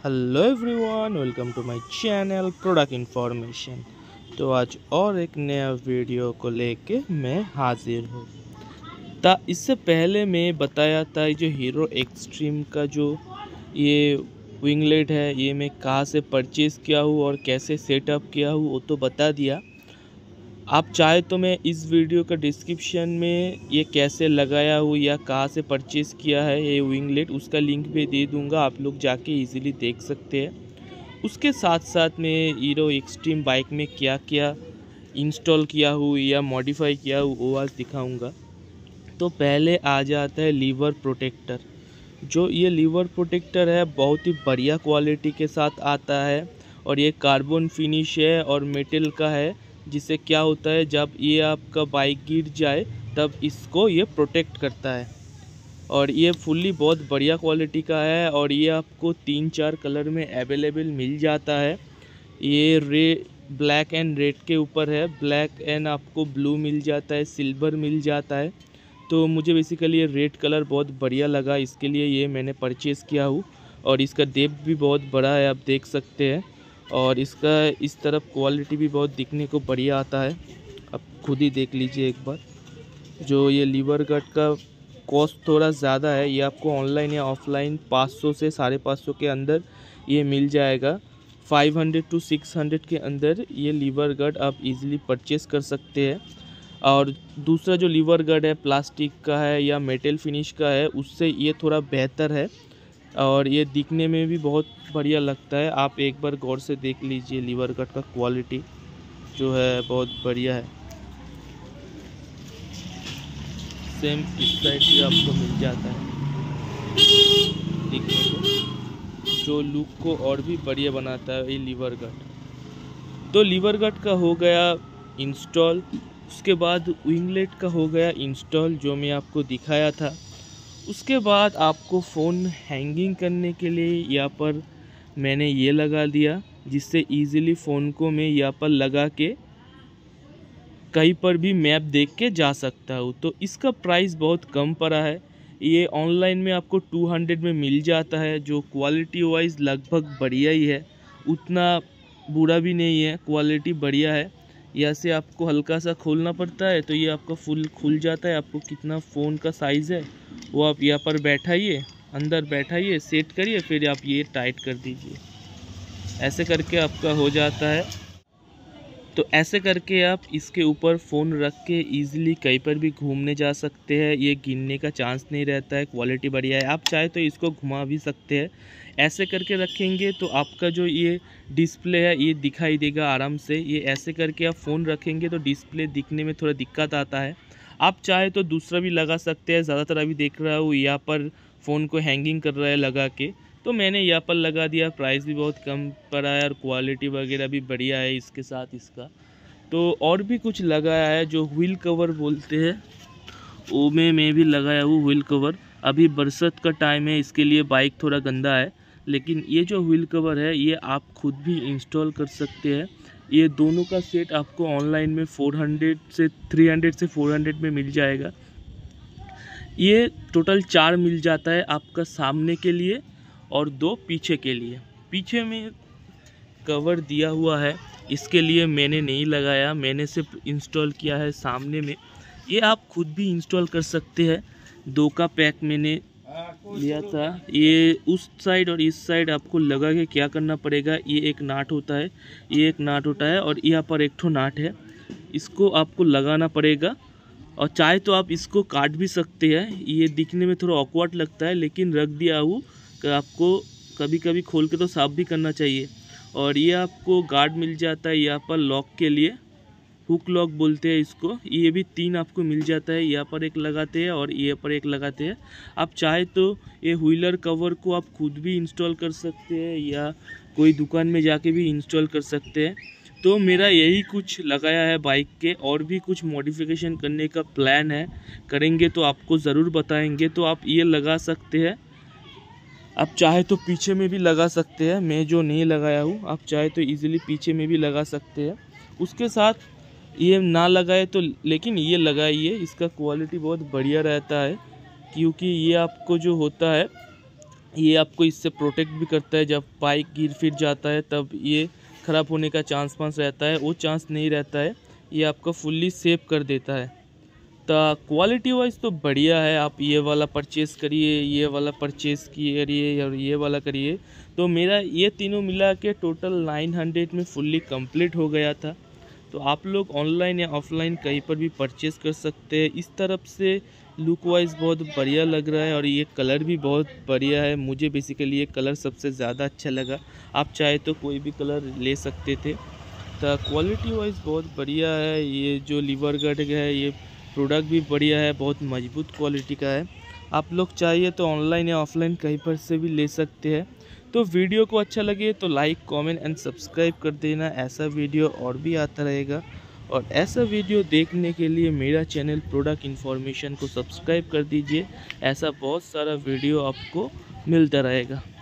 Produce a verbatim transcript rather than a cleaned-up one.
Hello everyone, welcome to my channel product information. तो आज और एक नया वीडियो को लेके मैं हाजिर हूँ। ता इससे पहले मैं बताया था जो हीरो एक्सट्रीम का जो ये विंगलेट है, ये मैं कहाँ से परचेज़ किया हूँ और कैसे सेटअप किया हूँ वो तो बता दिया। आप चाहे तो मैं इस वीडियो का डिस्क्रिप्शन में ये कैसे लगाया हूँ या कहाँ से परचेज़ किया है ये विंगलेट, उसका लिंक भी दे दूँगा, आप लोग जाके इजीली देख सकते हैं। उसके साथ साथ मैं हीरो एक्सट्रीम बाइक में क्या क्या इंस्टॉल किया हूँ या मॉडिफाई किया हूँ वो आज दिखाऊँगा। तो पहले आ जाता है लीवर प्रोटेक्टर। जो ये लीवर प्रोटेक्टर है बहुत ही बढ़िया क्वालिटी के साथ आता है और ये कार्बन फिनिश है और मेटल का है, जिससे क्या होता है जब ये आपका बाइक गिर जाए तब इसको ये प्रोटेक्ट करता है। और ये फुल्ली बहुत बढ़िया क्वालिटी का है और ये आपको तीन चार कलर में अवेलेबल मिल जाता है। ये रे ब्लैक एंड रेड के ऊपर है, ब्लैक एंड आपको ब्लू मिल जाता है, सिल्वर मिल जाता है। तो मुझे बेसिकली ये रेड कलर बहुत बढ़िया लगा, इसके लिए ये मैंने परचेज़ किया हूँ। और इसका डेप्थ भी बहुत बड़ा है, आप देख सकते हैं। और इसका इस तरफ क्वालिटी भी बहुत दिखने को बढ़िया आता है, आप खुद ही देख लीजिए एक बार। जो ये लीवर गट का कॉस्ट थोड़ा ज़्यादा है, ये आपको ऑनलाइन या ऑफलाइन पाँच सौ से साढ़े पाँच सौ के अंदर ये मिल जाएगा। पाँच सौ टू छह सौ के अंदर ये लीवर गट आप इजीली परचेज़ कर सकते हैं। और दूसरा जो लीवर गट है प्लास्टिक का है या मेटल फिनिश का है, उससे ये थोड़ा बेहतर है और ये दिखने में भी बहुत बढ़िया लगता है। आप एक बार गौर से देख लीजिए, लीवर कट का क्वालिटी जो है बहुत बढ़िया है। सेम इस साइड भी आपको मिल जाता है दिखने को, जो लुक को और भी बढ़िया बनाता है ये लीवर गट। तो लीवर गट का हो गया इंस्टॉल, उसके बाद विंगलेट का हो गया इंस्टॉल जो मैं आपको दिखाया था। उसके बाद आपको फ़ोन हैंगिंग करने के लिए यहाँ पर मैंने ये लगा दिया, जिससे इजीली फ़ोन को मैं यहाँ पर लगा के कहीं पर भी मैप देख के जा सकता हूँ। तो इसका प्राइस बहुत कम पड़ा है, ये ऑनलाइन में आपको दो सौ में मिल जाता है, जो क्वालिटी वाइज लगभग बढ़िया ही है, उतना बुरा भी नहीं है, क्वालिटी बढ़िया है। यहाँ से आपको हल्का सा खोलना पड़ता है तो ये आपका फुल खुल जाता है। आपको कितना फ़ोन का साइज़ है वो आप यहाँ पर बैठाइए, अंदर बैठाइए, सेट करिए, फिर आप ये टाइट कर दीजिए। ऐसे करके आपका हो जाता है। तो ऐसे करके आप इसके ऊपर फ़ोन रख के इजीली कहीं पर भी घूमने जा सकते हैं, ये गिरने का चांस नहीं रहता है, क्वालिटी बढ़िया है। आप चाहे तो इसको घुमा भी सकते हैं। ऐसे करके रखेंगे तो आपका जो ये डिस्प्ले है ये दिखाई देगा आराम से। ये ऐसे करके आप फ़ोन रखेंगे तो डिस्प्ले दिखने में थोड़ा दिक्कत आता है। आप चाहे तो दूसरा भी लगा सकते हैं, ज़्यादातर अभी देख रहा हूँ यहाँ पर फ़ोन को हैंगिंग कर रहा है लगा के, तो मैंने यहाँ पर लगा दिया। प्राइस भी बहुत कम पड़ा है और क्वालिटी वगैरह भी बढ़िया है इसके साथ इसका। तो और भी कुछ लगाया है जो व्हील कवर बोलते हैं, वो में मैं भी लगाया हूँ व्हील कवर। अभी बरसात का टाइम है, इसके लिए बाइक थोड़ा गंदा है, लेकिन ये जो व्हील कवर है ये आप खुद भी इंस्टॉल कर सकते हैं। ये दोनों का सेट आपको ऑनलाइन में चार सौ से तीन सौ से चार सौ में मिल जाएगा। ये टोटल चार मिल जाता है आपका सामने के लिए और दो पीछे के लिए। पीछे में कवर दिया हुआ है, इसके लिए मैंने नहीं लगाया, मैंने सिर्फ इंस्टॉल किया है सामने में। ये आप खुद भी इंस्टॉल कर सकते हैं। दो का पैक मैंने लिया था। ये उस साइड और इस साइड आपको लगा के क्या करना पड़ेगा, ये एक नाट होता है, ये एक नाट होता है और यहाँ पर एक ठो नाट है, इसको आपको लगाना पड़ेगा। और चाहे तो आप इसको काट भी सकते हैं, ये दिखने में थोड़ा ऑकवर्ड लगता है, लेकिन रख दिया हूँ कि आपको कभी कभी खोल के तो साफ भी करना चाहिए। और ये आपको गार्ड मिल जाता है यहाँ पर लॉक के लिए, हुक लॉक बोलते हैं इसको। ये भी तीन आपको मिल जाता है, यहाँ पर एक लगाते हैं और यहाँ पर एक लगाते हैं। आप चाहे तो ये व्हीलर कवर को आप खुद भी इंस्टॉल कर सकते हैं या कोई दुकान में जाके भी इंस्टॉल कर सकते हैं। तो मेरा यही कुछ लगाया है बाइक के, और भी कुछ मॉडिफिकेशन करने का प्लान है, करेंगे तो आपको ज़रूर बताएंगे। तो आप ये लगा सकते हैं, आप चाहे तो पीछे में भी लगा सकते हैं, मैं जो नहीं लगाया हूँ, आप चाहे तो इजीली पीछे में भी लगा सकते हैं। उसके साथ ये ना लगाए तो लेकिन ये लगाइए, इसका क्वालिटी बहुत बढ़िया रहता है, क्योंकि ये आपको जो होता है ये आपको इससे प्रोटेक्ट भी करता है, जब बाइक गिर फिर जाता है तब ये ख़राब होने का चांस पांस रहता है, वो चांस नहीं रहता है, ये आपका फुल्ली सेव कर देता है। तो क्वालिटी वाइज तो बढ़िया है, आप ये वाला परचेज़ करिए, ये वाला परचेज़ करिए और ये वाला करिए। तो मेरा ये तीनों मिला के टोटल नाइन हंड्रेड में फुल्ली कंप्लीट हो गया था। तो आप लोग ऑनलाइन या ऑफलाइन कहीं पर भी परचेज़ कर सकते हैं। इस तरफ से लुक वाइज बहुत बढ़िया लग रहा है और ये कलर भी बहुत बढ़िया है। मुझे बेसिकली ये कलर सबसे ज़्यादा अच्छा लगा। आप चाहे तो कोई भी कलर ले सकते थे। तो क्वालिटी वाइज बहुत बढ़िया है। ये जो लीवर गार्ड है ये प्रोडक्ट भी बढ़िया है, बहुत मजबूत क्वालिटी का है। आप लोग चाहिए तो ऑनलाइन या ऑफलाइन कहीं पर से भी ले सकते हैं। तो वीडियो को अच्छा लगे तो लाइक कमेंट एंड सब्सक्राइब कर देना। ऐसा वीडियो और भी आता रहेगा, और ऐसा वीडियो देखने के लिए मेरा चैनल प्रोडक्ट इन्फॉर्मेशन को सब्सक्राइब कर दीजिए। ऐसा बहुत सारा वीडियो आपको मिलता रहेगा।